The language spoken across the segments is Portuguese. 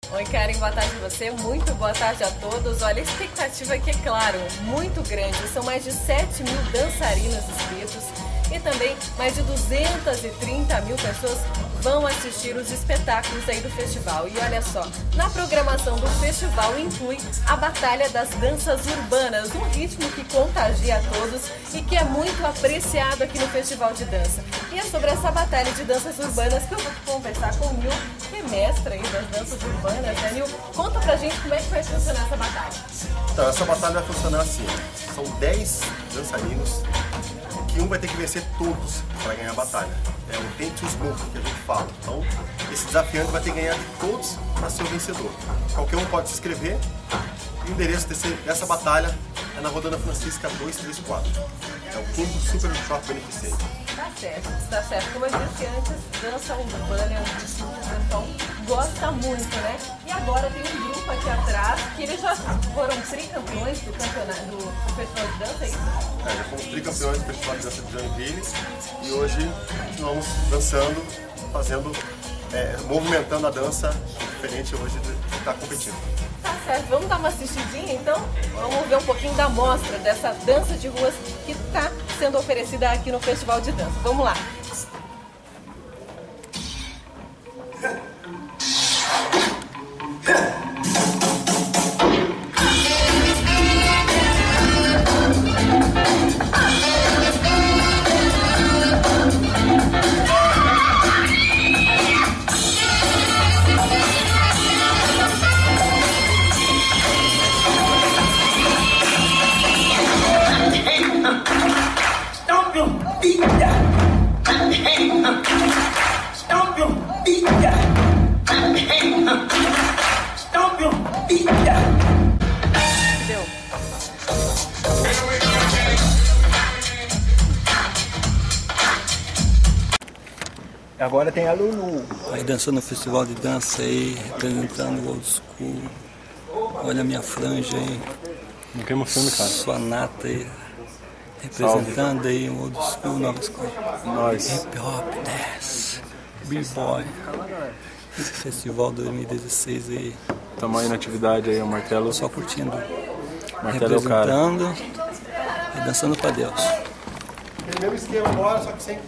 Oi, Karen, boa tarde a você, muito boa tarde a todos. Olha, a expectativa aqui é, claro, muito grande. São mais de 7 mil dançarinos inscritos e também mais de 230 mil pessoas vão assistir os espetáculos aí do festival. E olha só, na programação do festival inclui a Batalha das Danças Urbanas, um ritmo que contagia a todos e que é muito apreciado aqui no Festival de Dança. E é sobre essa Batalha de Danças Urbanas que eu vou conversar com o Nil, que é mestre aí das danças urbanas. Né, Nil? Conta pra gente como é que vai funcionar essa batalha. Então, essa batalha vai funcionar assim, são 10 dançarinos, que um vai ter que vencer todos para ganhar a batalha. É o dente os burros que a gente fala. Então, esse desafiante vai ter que ganhar de todos para ser o vencedor. Qualquer um pode se inscrever. E o endereço dessa batalha é na Rodana Francisca 234. É o 5º Super Shop Beneficente. Tá certo. Como eu disse antes, dança urbana é um ritmo que o pessoal gosta muito, né? E agora tem um grupo aqui atrás, que eles já foram tricampeões do campeonato do Festival de Dança, é isso? Já fomos tricampeões do Festival de Dança de Joinville e hoje continuamos dançando, fazendo, movimentando a dança diferente hoje de estar competindo. Tá certo, vamos dar uma assistidinha então? Vamos ver um pouquinho da mostra dessa dança de ruas que está sendo oferecida aqui no Festival de Dança. Vamos lá! Agora tem a Lulu. Aí dançando no festival de dança aí, representando o old school. Olha a minha franja aí. Não queima o filme, cara. Sua nata aí. Representando aí o old school, nova escola. Nós. Hip hop, dance, b-boy. Esse festival 2016 aí. Tamo aí na atividade aí, o Martelo. Só curtindo. Martelo é o cara. Representando e dançando pra Deus. Aquele mesmo esquema agora, só que sem...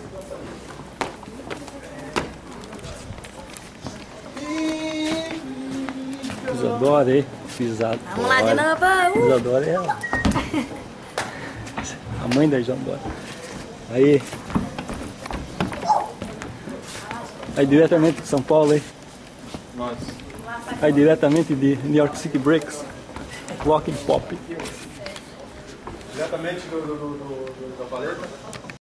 Isadora aí, pisado. Vamos lá de novo! Isadora é ela. A mãe da Isadora. Aí. Aí diretamente de São Paulo aí. Nós. Aí diretamente de New York City Breaks. Walking Pop. Diretamente da paleta.